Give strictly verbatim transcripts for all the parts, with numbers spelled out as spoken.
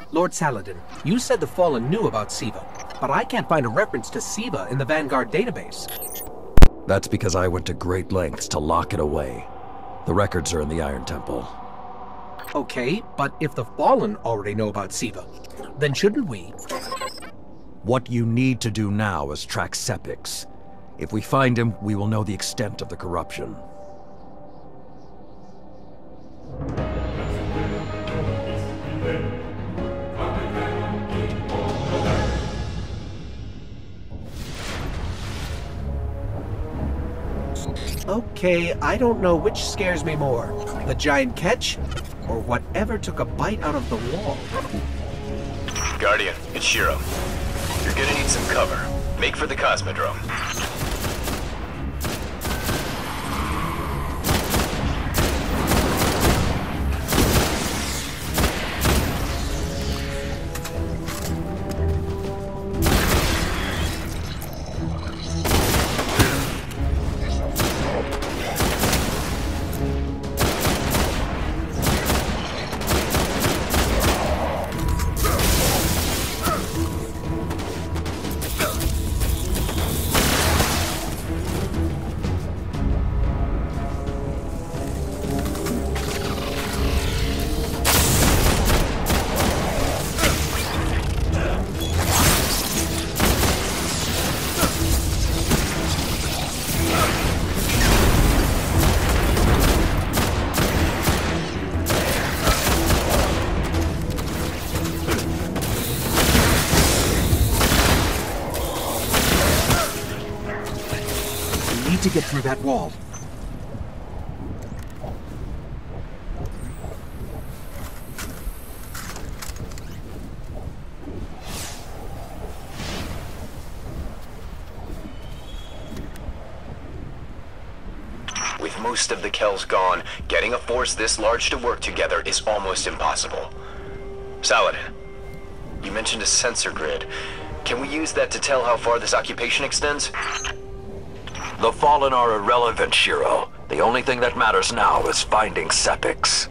Lord Saladin, you said the Fallen knew about Siva, but I can't find a reference to Siva in the Vanguard database. That's because I went to great lengths to lock it away. The records are in the Iron Temple. Okay, but if the Fallen already know about Siva, then shouldn't we? What you need to do now is track Sepix. If we find him, we will know the extent of the corruption. Okay, I don't know which scares me more, the giant ketch, or whatever took a bite out of the wall. Guardian, it's Shiro. You're gonna need some cover. Make for the Cosmodrome. To get through that wall. With most of the Kells gone, getting a force this large to work together is almost impossible. Saladin, you mentioned a sensor grid. Can we use that to tell how far this occupation extends? The Fallen are irrelevant, Shiro. The only thing that matters now is finding Sepix.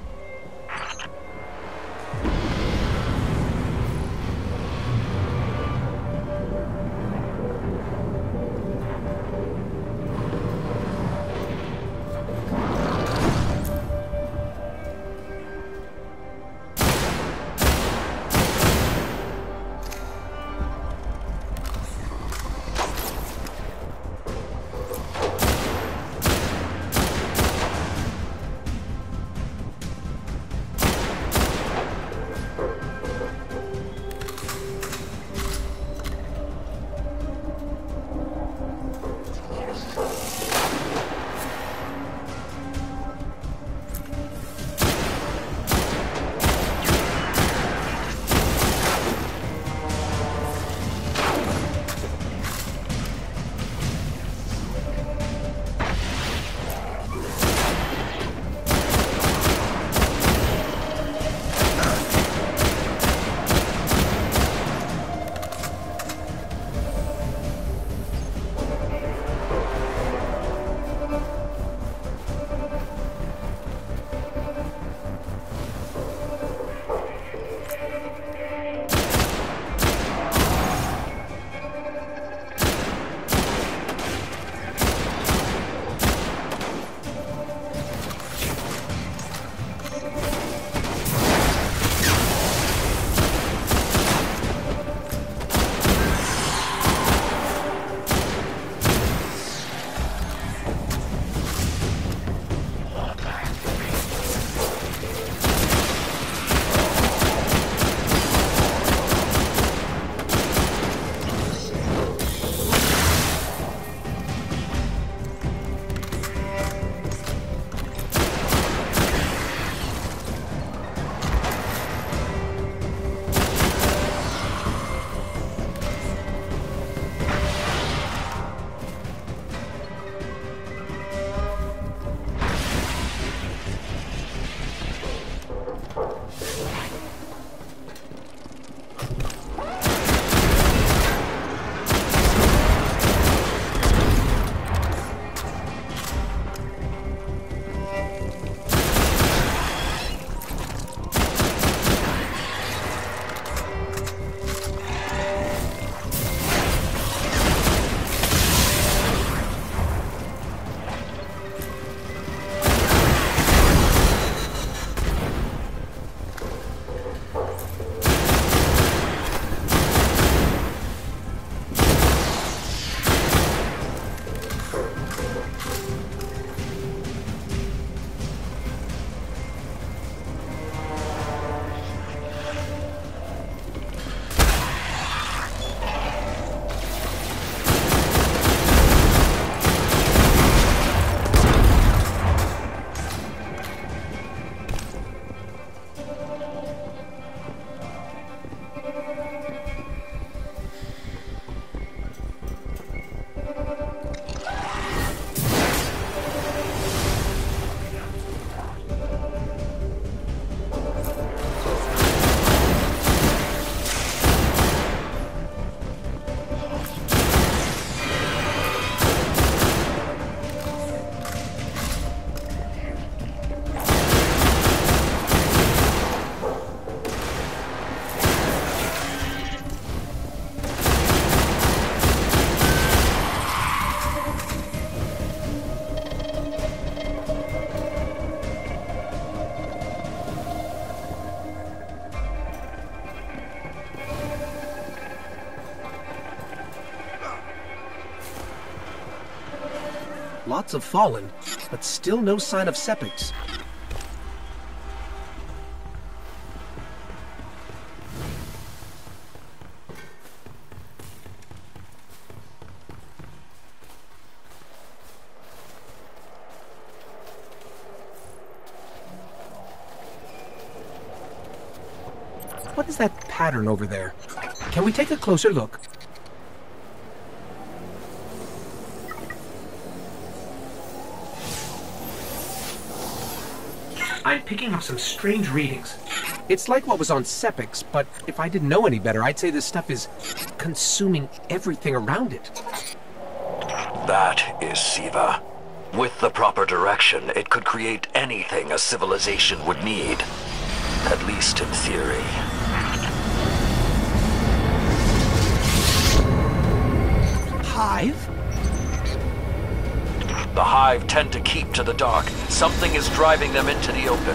Lots of Fallen, but still no sign of Sepiks. What is that pattern over there? Can we take a closer look? I'm picking up some strange readings. It's like what was on Sepiks, but if I didn't know any better, I'd say this stuff is consuming everything around it. That is Siva. With the proper direction, it could create anything a civilization would need. At least in theory. Hive? The Hive tend to keep to the dark. Something is driving them into the open.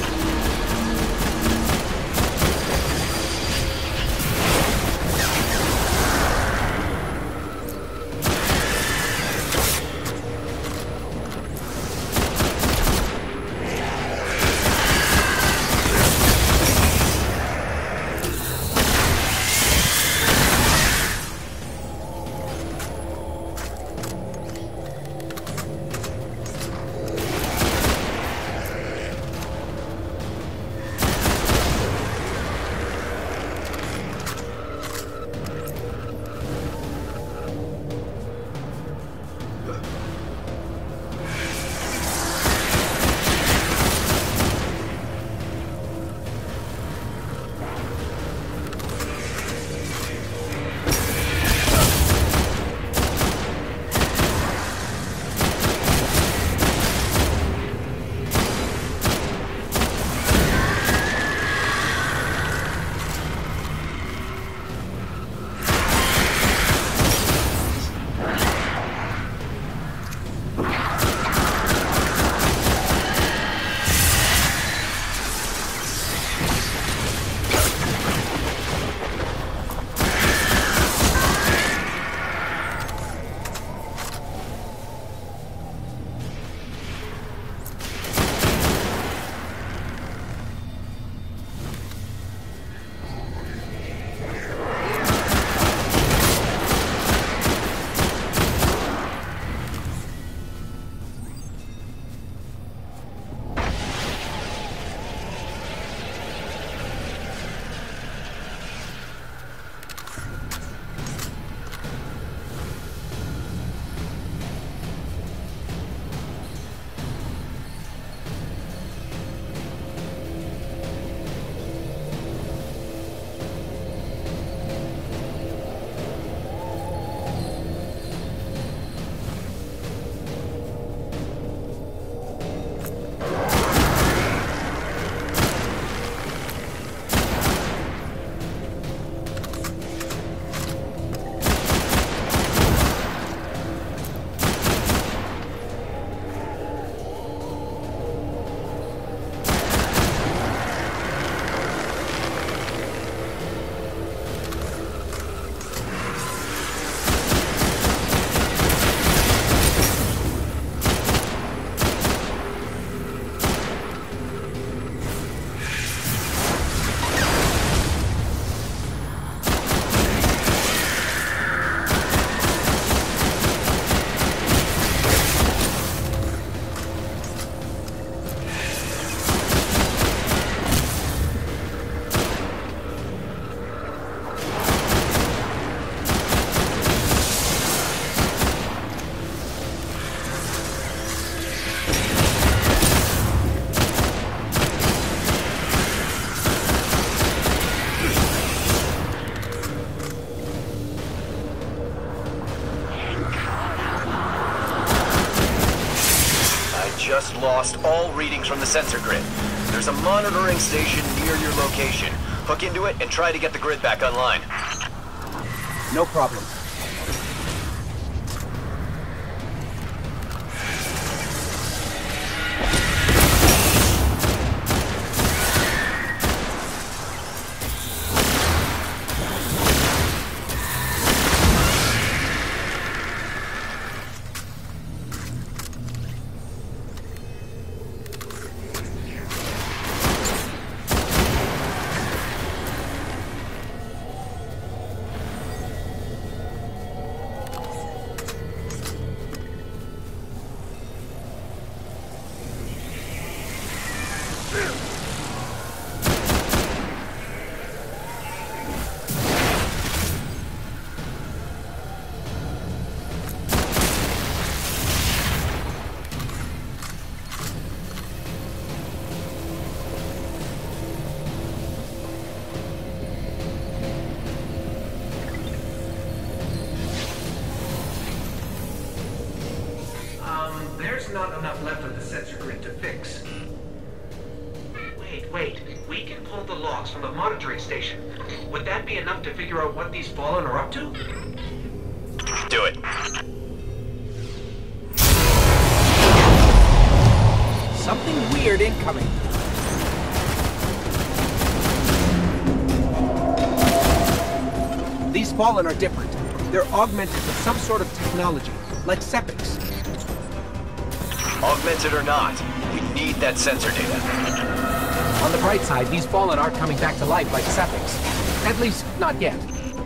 just lost all readings from the sensor grid. There's a monitoring station near your location. Hook into it and try to get the grid back online. No problem. there's not enough left of the sensor grid to fix. Wait, wait. We can pull the logs from the monitoring station. Would that be enough to figure out what these Fallen are up to? Do it. Something weird incoming. These Fallen are different. They're augmented with some sort of technology, like Sepix. Augmented or not, we need that sensor data. On the bright side, these Fallen aren't coming back to life like Sepix. At least, not yet.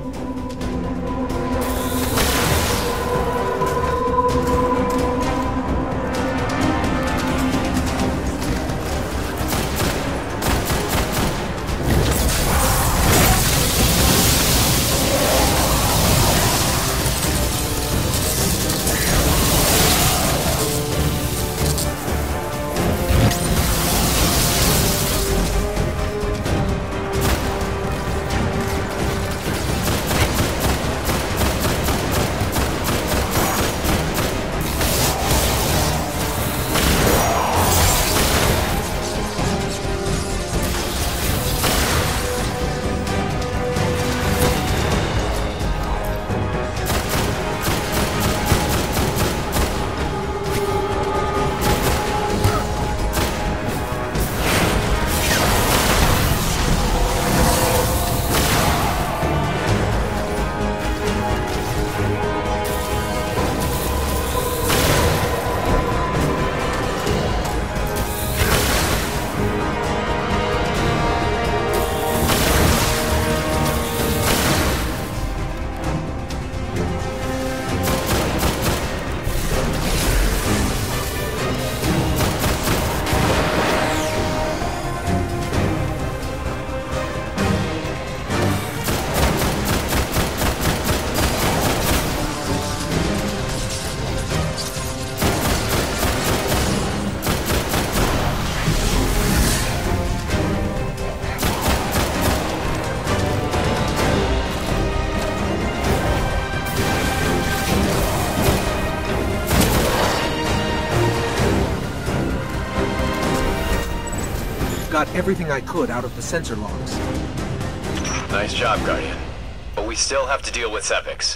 Got everything I could out of the sensor logs. Nice job, Guardian. But we still have to deal with Sepix.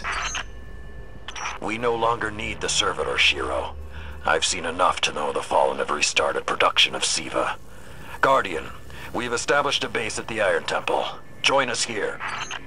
We no longer need the servitor, Shiro. I've seen enough to know the Fallen have restarted production of SIVA. Guardian, we've established a base at the Iron Temple. Join us here.